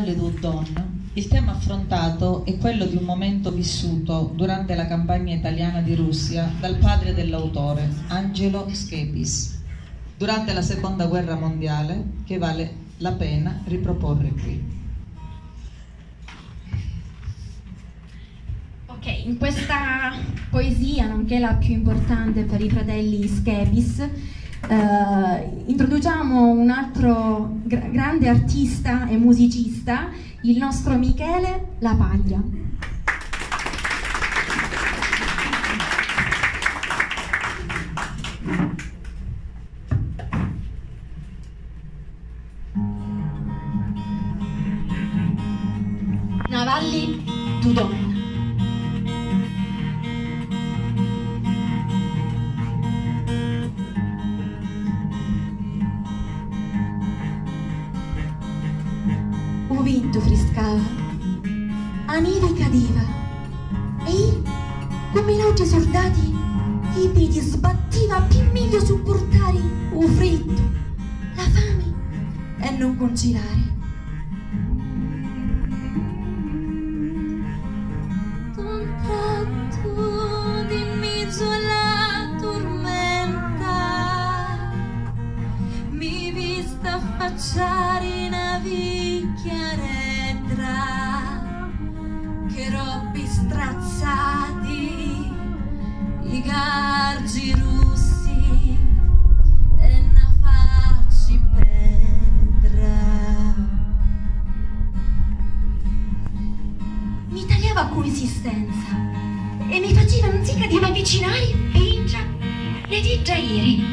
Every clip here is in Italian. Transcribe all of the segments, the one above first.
Valle d'Udon, il tema affrontato è quello di un momento vissuto durante la campagna italiana di Russia dal padre dell'autore, Angelo Schepis, durante la Seconda Guerra Mondiale, che vale la pena riproporre qui. Ok, in questa poesia, nonché la più importante per i fratelli Schepis, introduciamo un altro grande artista e musicista, il nostro Michele La Paglia. Navalli d'Udon. O vento frescava, a neve cadeva, e io, come l'oggi soldati, i piedi sbattiva più meglio supportare o freddo, la fame e non congelare. Un tratto di mezzo alla tormenta mi vista affacciare una vecchiaredra che robbi strazzati, i gargi russi e una facci pedra. Mi tagliava consistenza e mi faceva un zica di avvicinare e intra ne di già ieri.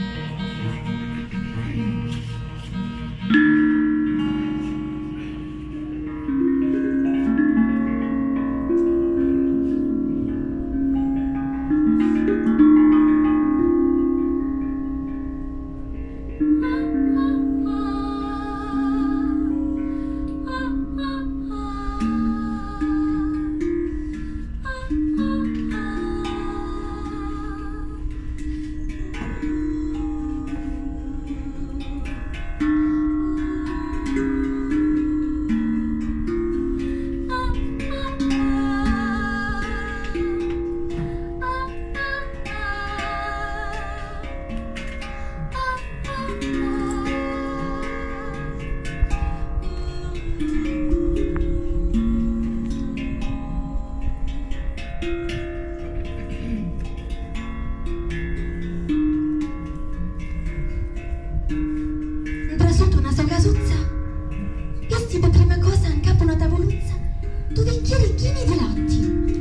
Sotto una sagasuzza, piasti per prima cosa in capo una tavoluzza, dove bicchieri pieni di latti.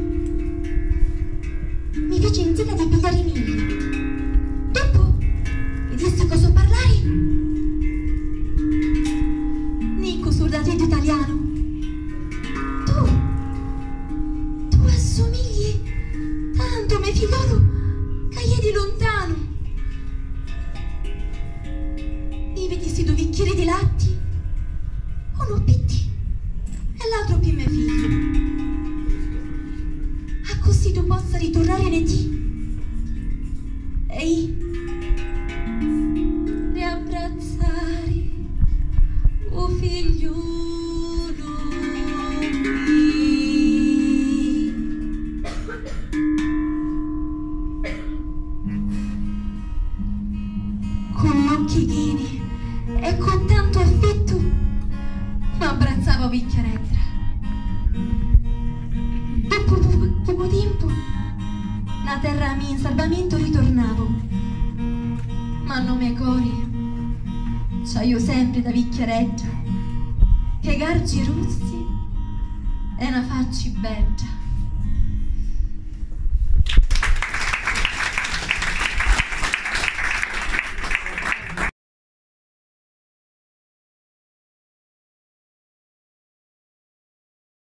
Mi fece in zica di pigliare meglio. Dopo mi disse cosa parlare. Nico, soldato italiano, tu assomigli tanto a mio figliolo che è di lontano. Mi vedessi due bicchieri di latti, uno pitti e l'altro più mio figlio. A così tu possa ritornare ne ti e io riabbrazzare o figliuolo con occhi ghini e con tanto affetto mi abbrazzava vecchiaredra. Dopo poco tempo la terra mia in salvamento ritornavo, ma non mi cori c'ho io sempre da vecchiaredra che gargi russi e una facci bella.